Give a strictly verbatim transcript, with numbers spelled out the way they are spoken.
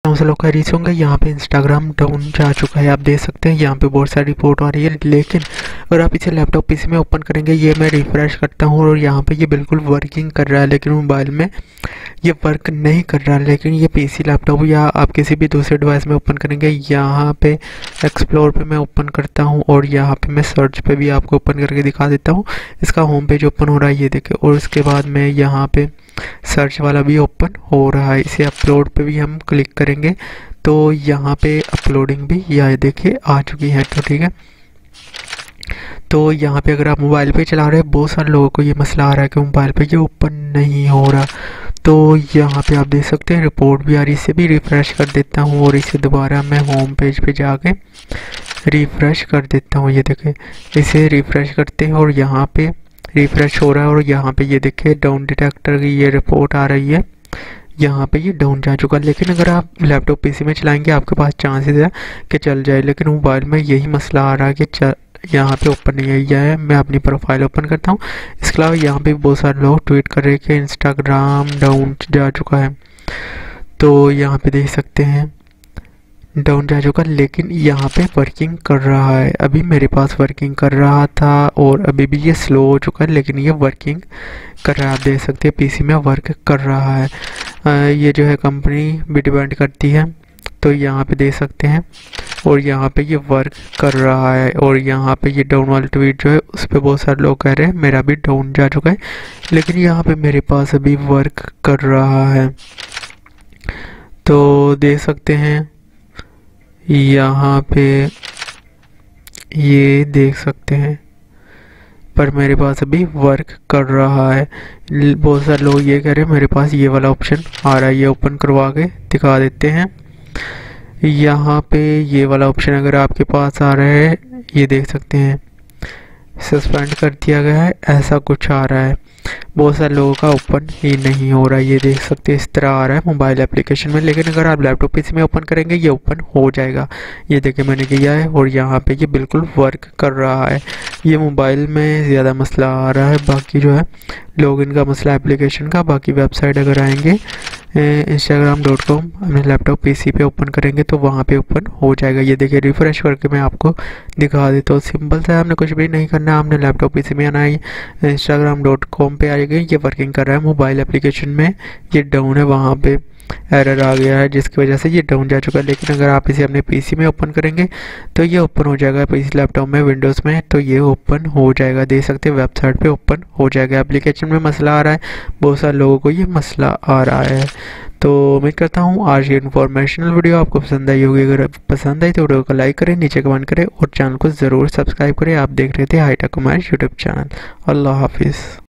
हूँ सब लोग खैरियत होंगे। यहाँ पे इंस्टाग्राम डाउन जा चुका है, आप देख सकते हैं यहाँ पे बहुत सारी रिपोर्ट आ रही है। लेकिन अगर आप इसे लैपटॉप पीसी में ओपन करेंगे, ये मैं रिफ्रेश करता हूँ और यहाँ पे ये बिल्कुल वर्किंग कर रहा है, लेकिन मोबाइल में ये वर्क नहीं कर रहा। लेकिन ये पीसी लैपटॉप या आप किसी भी दूसरे डिवाइस में ओपन करेंगे, यहाँ पे एक्सप्लोर पे मैं ओपन करता हूँ और यहाँ पे मैं सर्च पे भी आपको ओपन करके दिखा देता हूँ। इसका होम पेज ओपन हो रहा है, ये देखें। और उसके बाद में यहाँ पे सर्च वाला भी ओपन हो रहा है। इसे अपलोड पे भी हम क्लिक करेंगे तो यहाँ पे अपलोडिंग भी यह देखिए आ चुकी है। तो ठीक है, तो यहाँ पे अगर आप मोबाइल पे चला रहे हैं, बहुत सारे लोगों को ये मसला आ रहा है कि मोबाइल पे ये ओपन नहीं हो रहा। तो यहाँ पे आप देख सकते हैं रिपोर्ट भी आ रही है। इसे भी रिफ़्रेश कर देता हूँ और इसे दोबारा मैं होम पेज पे जाके रिफ़्रेश कर देता हूँ। ये देखें, इसे रिफ़्रेश करते हैं और यहाँ पे रिफ़्रेश हो रहा है और यहाँ पे ये देखिए डाउन डिटेक्टर की ये रिपोर्ट आ रही है। यहाँ पे ये डाउन जा चुका है। लेकिन अगर आप लैपटॉप पीसी में चलाएंगे, आपके पास चांसेस है कि चल जाए। लेकिन मोबाइल में यही मसला आ रहा है कि चल यहाँ पे ओपन नहीं आया है। मैं अपनी प्रोफाइल ओपन करता हूँ। इसके अलावा यहाँ पे बहुत सारे लोग ट्वीट कर रहे हैं कि इंस्टाग्राम डाउन जा चुका है। तो यहाँ पे देख सकते हैं डाउन जा चुका, लेकिन यहाँ पे वर्किंग कर रहा है। अभी मेरे पास वर्किंग कर रहा था और अभी भी ये स्लो हो चुका है, लेकिन ये वर्किंग कर रहा है। आप देख सकते हैं पीसी में वर्क कर रहा है। आ, ये जो है कंपनी भी डिपेंड करती है, तो यहाँ पे देख सकते हैं। और यहाँ पे ये वर्क कर रहा है और यहाँ पे ये डाउन वाली ट्वीट जो है उस पर बहुत सारे लोग कह रहे हैं मेरा भी डाउन जा चुका है, लेकिन यहाँ पे मेरे पास अभी वर्क कर रहा है। तो देख सकते हैं यहाँ पे ये देख सकते हैं, पर मेरे पास अभी वर्क कर रहा है। बहुत सारे लोग ये कह रहे हैं मेरे पास ये वाला ऑप्शन आ रहा है, ये ओपन करवा के दिखा देते हैं। यहाँ पे ये वाला ऑप्शन अगर आपके पास आ रहा है, ये देख सकते हैं सस्पेंड कर दिया गया है, ऐसा कुछ आ रहा है। बहुत सारे लोगों का ओपन ही नहीं हो रहा है, ये देख सकते हैं इस तरह आ रहा है मोबाइल एप्लीकेशन में। लेकिन अगर आप लैपटॉप पीसी में ओपन करेंगे, ये ओपन हो जाएगा। ये देखिए मैंने किया है और यहाँ पे ये बिल्कुल वर्क कर रहा है। ये मोबाइल में ज़्यादा मसला आ रहा है, बाकी जो है लॉगिन का मसला एप्लीकेशन का। बाकी वेबसाइट अगर आएंगे इंस्टाग्राम डॉट कॉम अपने लैपटॉप पीसी पे ओपन करेंगे तो वहाँ पे ओपन हो जाएगा। ये देखिए रिफ्रेश करके मैं आपको दिखा देता हूँ। सिंपल सा है, हमने कुछ भी नहीं करना है। हमने लैपटॉप पीसी में आना है, इंस्टाग्राम डॉट कॉम पे आएगा। ये वर्किंग कर रहा है मोबाइल एप्लीकेशन में, ये डाउन है, वहाँ पे एरर आ गया है जिसकी वजह से ये डाउन जा चुका है। लेकिन अगर आप इसे अपने पीसी में ओपन करेंगे तो ये ओपन हो जाएगा। पीसी लैपटॉप में विंडोज़ में तो ये ओपन हो जाएगा। देख सकते हैं वेबसाइट पे ओपन हो जाएगा। एप्लीकेशन में मसला आ रहा है, बहुत सारे लोगों को ये मसला आ रहा है। तो उम्मीद करता हूँ आज ये इन्फॉर्मेशनल वीडियो आपको पसंद आई होगी। अगर पसंद आई तो वीडियो को लाइक करें, नीचे कमेंट करें और चैनल को ज़रूर सब्सक्राइब करें। आप देख रहे थे हाईटेक कुमार यूट्यूब चैनल। अल्लाह हाफिज़।